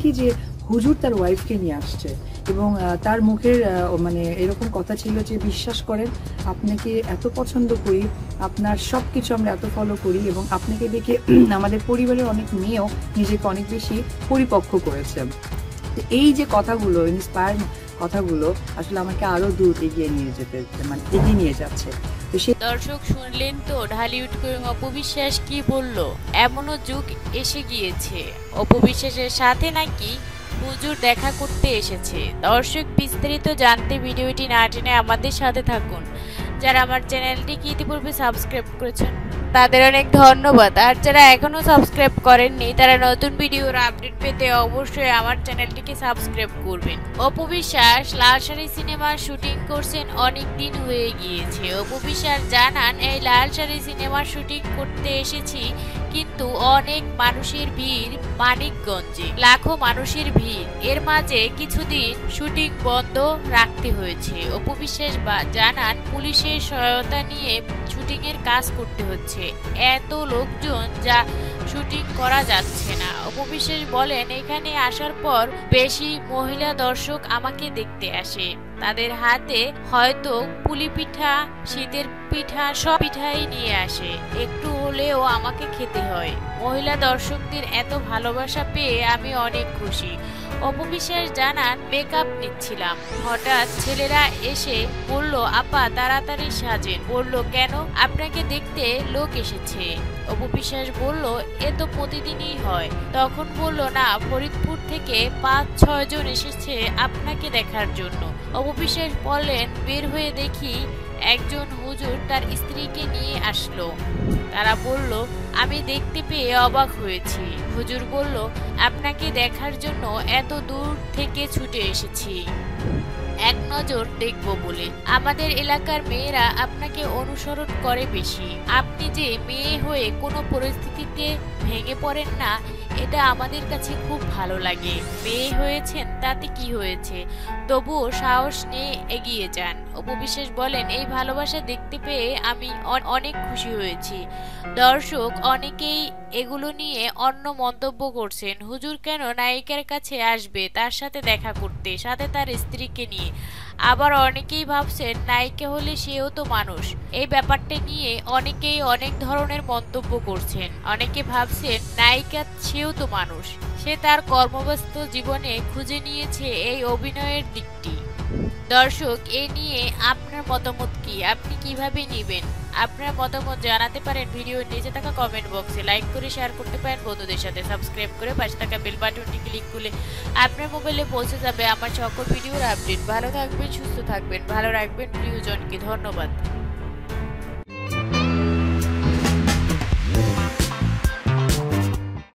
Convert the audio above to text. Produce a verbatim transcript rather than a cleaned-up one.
দেখি যে হুজুর তার ওয়াইফকে নিয়ে আসছে এবং তার মুখের মানে এরকম কথা ছিল যে বিশ্বাস করেন আপনাকে এত পছন্দ করি, আপনার সব কিছু আমরা এত ফলো করি এবং আপনাকে দেখে আমাদের পরিবারের অনেক মেয়েও নিজেকে অনেক বেশি পরিপক্ক করেছে। এই যে কথাগুলো, ইন্সপায়ার কথাগুলো আসলে আমাকে আরো দূর এগিয়ে নিয়ে যেতে মানে এগিয়ে নিয়ে যাচ্ছে। দর্শক শুনলেন তো ঢালিউড কুইন অপু বিশ্বাস কি বলল। এমনও যুগ এসে গিয়েছে অপু বিশ্বাসের সাথে নাকি হুজুর দেখা করতে এসেছে। দর্শক বিস্তারিত জানতে ভিডিওটি না টেনে আমাদের সাথে থাকুন। যারা আমার চ্যানেলটিকে ইতিপূর্বে সাবস্ক্রাইব করেছেন তাদের অনেক ধন্যবাদ, আর যারা এখনো সাবস্ক্রাইব করেননি তারা নতুন ভিডিওর আপডেট পেতে অবশ্যই আমার চ্যানেলটিকে সাবস্ক্রাইব করবেন। অপু বিশ্বাস লাল শাড়ি সিনেমার শুটিং করছেন অনেক দিন হয়ে গিয়েছে। অপু বিশ্বাস জানান, এই লাল শাড়ি সিনেমার শুটিং করতে এসেছি, কিন্তু অনেক মানুষের ভিড়, মানিকগঞ্জে লাখো মানুষের ভিড়, এর মাঝে কিছুদিন শুটিং বন্ধ রাখতে হয়েছে। অপু বিশ্বাস জানান, পুলিশের সহায়তা নিয়ে শুটিং এর কাজ করতে হচ্ছে, এত লোকজন যা শুটিং করা যাচ্ছে না। অপু বিশ্বাস বলেন, এখানে আসার পর বেশি মহিলা দর্শক আমাকে দেখতে আসে, তাদের হাতে হয়তো পুলি পিঠা, শীতের পিঠা, সব পিঠাই নিয়ে আসে, একটু হলেও আমাকে খেতে হয়। মহিলা দর্শকদের এত ভালোবাসা পেয়ে আমি অনেক খুশি। অপু বিশ্বাস জানান, মেকআপ নিচ্ছিলাম, হঠাৎ ছেলেরা এসে বলল, আপা তাড়াতাড়ি সাজেন। বলল, কেন? আপনাকে দেখতে লোক এসেছে। অপু বিশ্বাস বলল, এ তো প্রতিদিনই হয়। তখন বলল, না, ফরিদপুর থেকে পাঁচ ছয় জন এসেছে আপনাকে দেখার জন্য। অপু বিশ্বাস বলেন, বের হয়ে দেখি একজন হুজুর তার স্ত্রীকে নিয়ে আসলো। তারা বলল, আমি দেখতে পেয়ে অবাক হয়েছি। হুজুর বলল, আপনাকে দেখার জন্য এত দূর থেকে ছুটে এসেছি, এক নজর দেখব বলে। আমাদের এলাকার মেয়েরা আপনাকে অনুসরণ করে বেশি। আপনি যে মেয়ে হয়ে কোনো পরিস্থিতিতে ভেঙে পড়েন না, এটা আমাদের কাছে খুব ভালো লাগে। মেয়ে হয়েছেন তাতে কি হয়েছে, তবুও সাহস নিয়ে এগিয়ে যান। অপু বিশ্বাস বলেন, এই ভালোবাসা দেখতে পেয়ে আমি অনেক খুশি হয়েছি। দর্শক অনেকেই এগুলো নিয়ে অন্য মন্তব্য করছেন, হুজুর কেন নায়িকার কাছে আসবে তার সাথে দেখা করতে, সাথে তার স্ত্রীকে নিয়ে। আবার অনেকেই ভাবছেন নায়িকা হলে সেও তো মানুষ। এই ব্যাপারটা নিয়ে অনেকেই অনেক ধরনের মন্তব্য করছেন। অনেকে ভাবছেন নায়িকা সেও তো মানুষ, সে তার কর্মব্যস্ত জীবনে খুঁজে নিয়েছে এই অভিনয়ের দিকটি। দর্শক এ নিয়ে আপনার মতামত কি, আপনি কিভাবে নেবেন? আপনার মতামত জানাতে পারেন ভিডিওর নিচে থাকা কমেন্ট বক্সে। লাইক করে শেয়ার করতে পারেন বন্ধুদের সাথে, সাবস্ক্রাইব করে পাশে থাকা বেল বাটনটি ক্লিক করলে আপনার মোবাইলে পৌঁছে যাবে আমার সকল ভিডিওর আপডেট। ভালো থাকবেন, সুস্থ থাকবেন, ভালো রাখবেন প্রিয়জনকে। ধন্যবাদ।